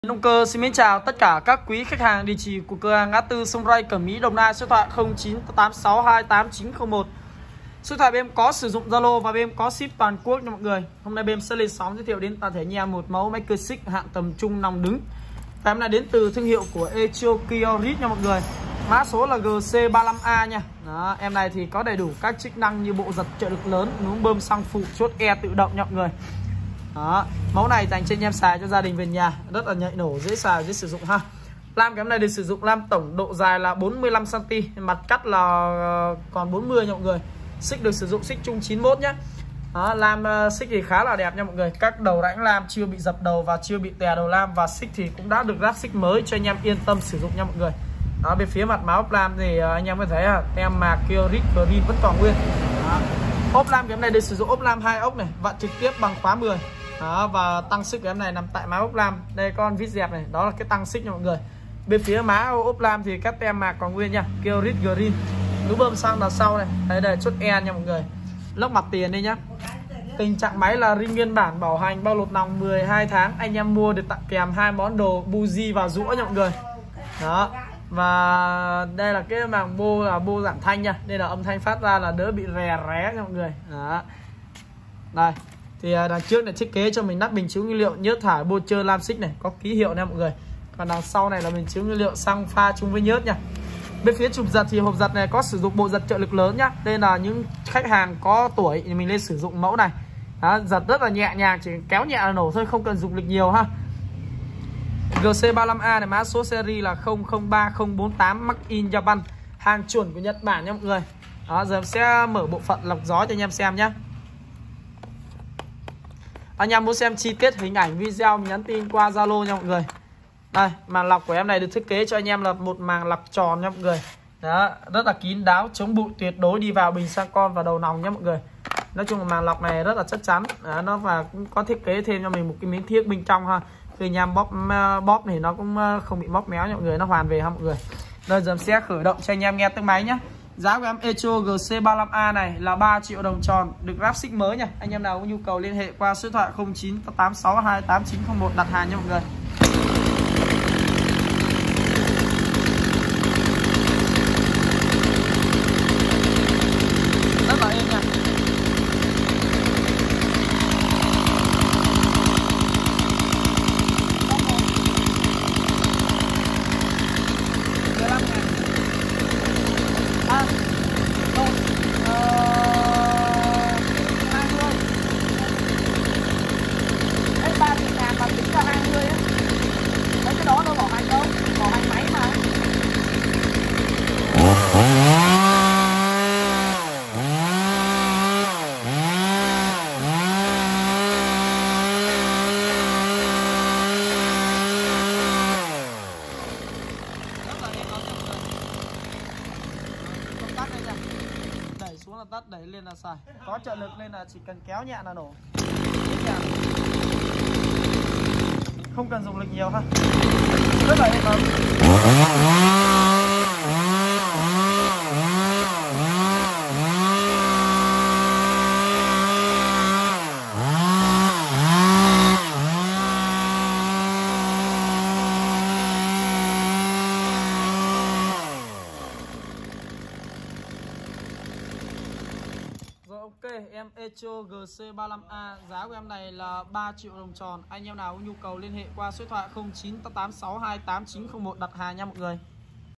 Động Cơ xin mến chào tất cả các quý khách hàng địa chỉ của cửa hàng ngã tư Sông Ray Cẩm Mỹ Đồng Nai, số điện thoại 0986288901. Số điện thoại bên em có sử dụng Zalo và bên em có ship toàn quốc nha mọi người. Hôm nay bên em sẽ lên sóng giới thiệu đến toàn thể nhà một mẫu máy cơ xích hạng tầm trung nòng đứng. Và em là đến từ thương hiệu của Echokiorit nha mọi người. Mã số là GC35A nha. Đó, em này thì có đầy đủ các chức năng như bộ giật trợ lực lớn, núm bơm xăng phụ, chốt e tự động nha mọi người. Đó, mẫu này dành cho anh em xài cho gia đình về nhà, rất là nhạy nổ, dễ xài, dễ sử dụng ha. Lam cái em này được sử dụng lam tổng độ dài là 45 cm, mặt cắt là còn 40 nha mọi người. Xích được sử dụng xích chung 91 nhé. Đó, lam xích thì khá là đẹp nha mọi người. Các đầu rãnh lam chưa bị dập đầu và chưa bị tè đầu lam, và xích thì cũng đã được ráp xích mới cho anh em yên tâm sử dụng nha mọi người. Đó, bên phía mặt má ốp lam thì anh em có thấy tem mạc Kiorit Green vẫn còn nguyên. Đó. Ốp lam cái em này được sử dụng ốp lam 2 ốc này, vặn trực tiếp bằng khóa 10. Đó, và tăng xích của em này nằm tại má ốp lam. Đây con vít dẹp này, đó là cái tăng xích nha mọi người. Bên phía má ốp lam thì các tem mạc còn nguyên nha, Kiorit Green. Núm bơm xăng đằng sau này, đây chốt e nha mọi người. Lốc mặt tiền đây nhá. Tình trạng máy là ring nguyên bản, bảo hành bao lột nòng 12 tháng. Anh em mua được tặng kèm 2 món đồ buji và rũa nha mọi người. Đó. Và đây là cái màng bô, là bô giảm thanh nha, nên là âm thanh phát ra là đỡ bị rè ré nha mọi người. Đó. Đây thì đằng trước này thiết kế cho mình nắp bình chứa nguyên liệu nhớt thải bô trơ lam xích này, có ký hiệu nha mọi người. Còn đằng sau này là bình chứa nguyên liệu xăng pha chung với nhớt nha. Bên phía chụp giật thì hộp giật này có sử dụng bộ giật trợ lực lớn nhá, nên là những khách hàng có tuổi thì mình nên sử dụng mẫu này. Đó, giật rất là nhẹ nhàng, chỉ kéo nhẹ là nổ thôi, không cần dùng lực nhiều ha. GC35A này mã số series là 003048, Made in Japan, hàng chuẩn của Nhật Bản nha mọi người. Đó, giờ em sẽ mở bộ phận lọc gió cho anh em xem nhé. Anh em muốn xem chi tiết hình ảnh video nhắn tin qua Zalo nha mọi người. Đây, màng lọc của em này được thiết kế cho anh em là một màng lọc tròn nha mọi người. Đó, rất là kín đáo, chống bụi tuyệt đối đi vào bình xăng con và đầu nòng nha mọi người. Nói chung là màng lọc này rất là chắc chắn. Đó, nó và cũng có thiết kế thêm cho mình một cái miếng thiếc bên trong ha. Khi anh em bóp thì nó cũng không bị móc méo nha mọi người, nó hoàn về ha mọi người. Đây giờ em sẽ khởi động cho anh em nghe tiếng máy nhé. Giá của em Echo GC35A này là 3 triệu đồng tròn, được ráp xích mới nha. Anh em nào có nhu cầu liên hệ qua số điện thoại 0986288901 đặt hàng nha mọi người. Rất là êm nha. Đẩy xuống là tắt, đẩy lên là xài. Có trợ lực nên là chỉ cần kéo nhẹ là nổ. Không cần dùng lực nhiều ha. Rất là êm ấm. Rồi ok, em Echo GC35A, giá của em này là 3 triệu đồng tròn. Anh em nào có nhu cầu liên hệ qua số điện thoại 0986288901 đặt hàng nha mọi người.